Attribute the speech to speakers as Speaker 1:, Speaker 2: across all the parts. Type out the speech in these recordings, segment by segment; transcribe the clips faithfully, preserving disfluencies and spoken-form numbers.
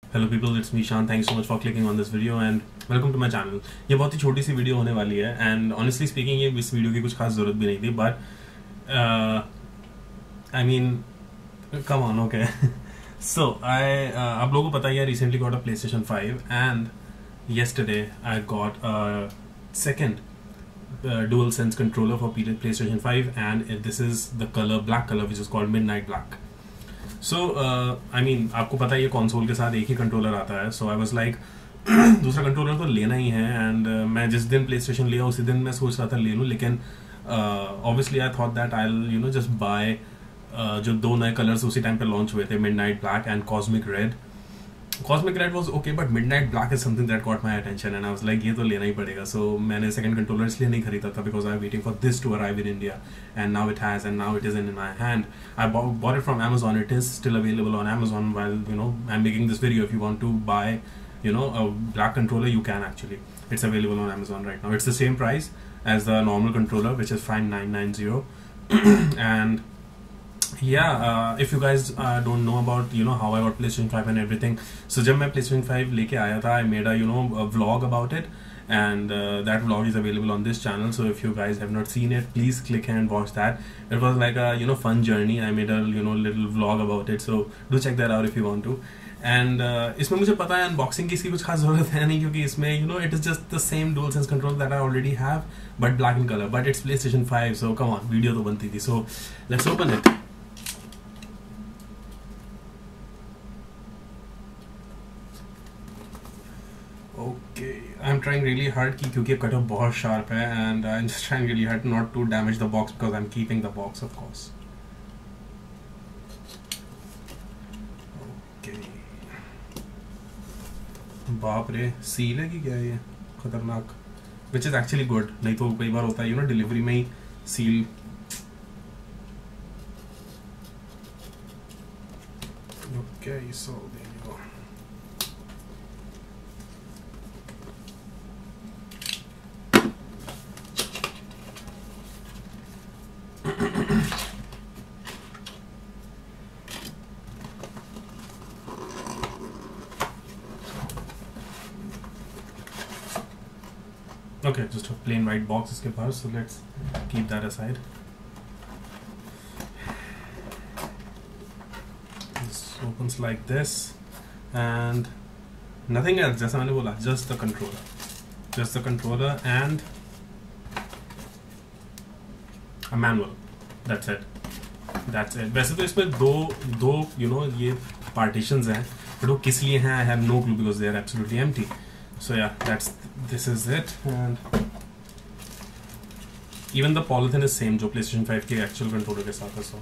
Speaker 1: Hello people, it's me Shaan. Thank so much for clicking on this video and welcome to my channel. ये बहुत ही छोटी सी video होने वाली है एंड ऑनेस्टली स्पीकिंग ये इस वीडियो की कुछ खास ज़रूरत भी नहीं थी, but I mean come on. Okay, so I आप लोगों को पता ही है, recently got a PlayStation five and yesterday I got a second uh, dual sense controller for PlayStation five, and this is the color black color which is called Midnight Black. So uh, I mean आपको पता है ये console के साथ एक ही controller आता है, so I was like दूसरा कंट्रोलर तो लेना ही है. एंड uh, मैं जिस दिन प्ले स्टेशन लिया उसी दिन मैं सोच रहा था ले लूँ, लेकिन obviously I thought that I you know just buy जो दो नए कलर्स उसी टाइम पे लॉन्च हुए थे, midnight black and cosmic red. Cosmic Red was okay, but Midnight Black is something that caught my attention, and I was like, ये तो लेना ही पड़ेगा. So मैंने second controller इसलिए नहीं खरीदा था because I was waiting for this to arrive in India, and now it has, and now it is in my hand. I bought, bought it from Amazon. It is still available on Amazon. While you know I'm making this video, if you want to buy, you know, a black controller, you can actually. It's available on Amazon right now. It's the same price as the normal controller, which is five nine nine zero, and yeah, uh, if you guys uh, don't know about you know how I got PlayStation five and everything, so जब मैं PlayStation five लेके आया था, I made a you know a vlog about it, and uh, that vlog is available on this channel. So if you guys have not seen it, please click and watch that. It was like a you know fun journey. I made a you know little vlog about it, so do check that out if you want to. And uh, इसमें मुझे पता है unboxing की इसकी कुछ खास जरूरत है नहीं, क्योंकि इसमें you know it is just the same dual sense control that I already have, but black in color. But it's PlayStation five, so come on, video तो बनती थी. So let's open it. Okay, I'm trying really hard की क्योंकि cutter बहुत sharp है, and I'm just trying really hard not to damage the box because I'm keeping the box, of course. Okay. बाप रे, seal है कि क्या है ये? खतरनाक. Which is actually good. नहीं तो कई बार होता है you know डिलीवरी में ही seal. Okay, so there you go. Okay, just a plain white box इसके पास, so let's keep that aside. This opens like this, and nothing else. जैसा मैंने बोला, just the controller, just the controller and a manual. That's it. That's it. वैसे तो इसमें दो दो you know ये partitions हैं, but वो किस लिए हैं I have no clue because they are absolutely empty. So yeah, that's this is it, and even the polythene is same जो PlayStation five के actual controller के साथ है. So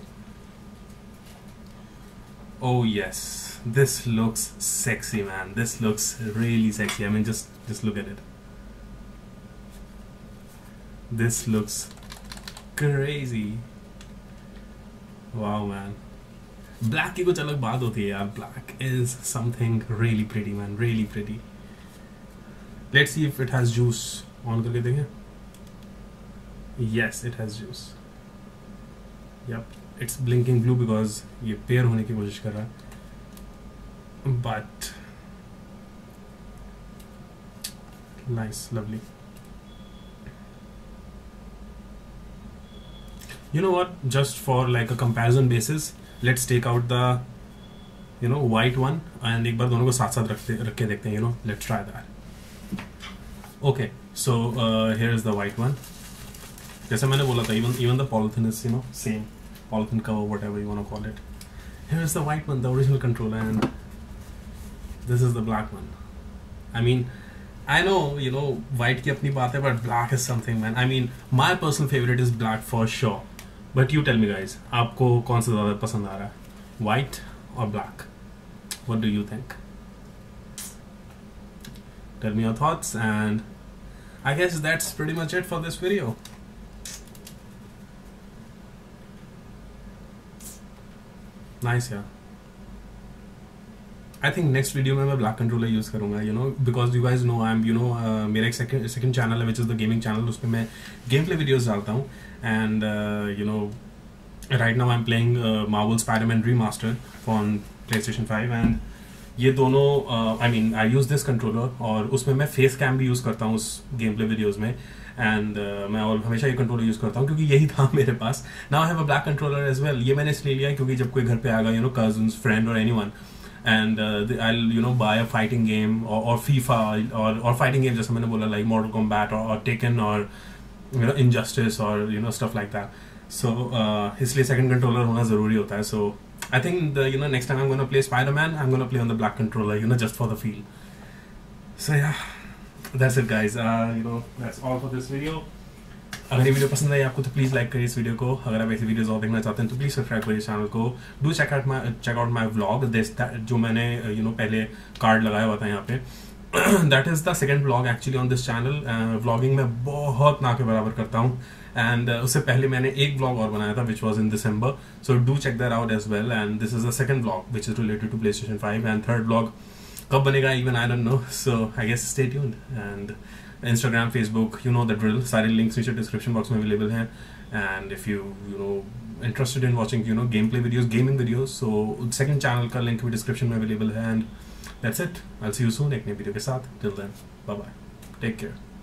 Speaker 1: oh yes, this looks sexy, man. This looks really sexy. I mean, just just look at it. This looks crazy. Wow, man. Black की कुछ अलग बात होती है यार. Black is something really pretty, man. Really pretty. Let's see if it has juice. On करके देखें. Yes, it has juice. Yep, it's blinking blue because ये पेयर होने की कोशिश कर रहा है. But nice, lovely. You know what? Just for like a comparison basis, let's take out the you know white one and एक बार दोनों को साथ साथ रखते रख के देखते हैं. You know, let's try that. Okay, so uh, here is the white one. जैसे मैंने बोला था, even even the polythene is you know same polythene cover, whatever you want to call it. Here is the white one, the original controller, and this is the black one. I mean, I know you know white की अपनी बात है, but black is something, man. I mean, my personal favorite is black for sure. But you tell me guys, आपको कौन सा ज़्यादा पसंद आ रहा है, white or black? What do you think? Tell me your thoughts, and I guess that's pretty much it for this video. Nice, yeah. I think next video में मैं black controller use करूँगा, you know, because you guys know I'm, you know, uh, मेरा एक second second channel है which is the gaming channel. उसपे मैं gameplay videos डालता हूँ, and uh, you know, right now I'm playing uh, Marvel Spider-Man Remastered on PlayStation five, and ये दोनों I mean I use this controller, और उसमें मैं फेस कैम भी यूज करता हूँ उस गेम प्ले वीडियोज में, एंड uh, मैं और हमेशा ये कंट्रोलर यूज करता हूँ क्योंकि यही था मेरे पास. Now I have a black controller as well. ये मैंने इसलिए लिया है क्योंकि जब कोई घर पे आएगा, यू नो कजन्स, फ्रेंड और anyone, and I you know buy a fighting game और फीफा और और फाइटिंग गेम जैसे मैंने बोला, लाइक मॉर्टल कॉम्बैट और टेकन और यू नो इनजस्टिस और you know stuff like that. So इसलिए सेकंड कंट्रोलर होना जरूरी होता है. सो I think the, you know next time I'm gonna play Spider-Man, I'm gonna play on the black controller, you know, just for the feel. So yeah, that's it guys. Uh, you know, that's all for this video. अगर ये video पसंद आई आपको तो please like करिए इस video को. अगर आप ऐसी वीडियोस और देखना चाहते हैं तो प्लीज़ सब्सक्राइब करिए चैनल को. Do check out my check out my vlog, this जो मैंने यू नो पहले कार्ड लगाया हुआ था यहाँ पे. That is the second vlog actually on this channel. Vlogging में बहुत ना के बराबर करता हूँ, एंड uh, उससे पहले मैंने एक व्लॉग और बनाया था which was in December. So do check that out as well. And this is the second vlog which is related to PlayStation five, and third vlog कब बनेगा even I don't know. So I guess stay tuned. And Instagram, Facebook, you know the drill, सारे links नीचे description box में available हैं. And if you you know interested in watching you know game play videos, gaming videos, so second channel का link भी description में available है. And that's it. I will see you soon एक नई video के साथ. Till then bye bye, take care.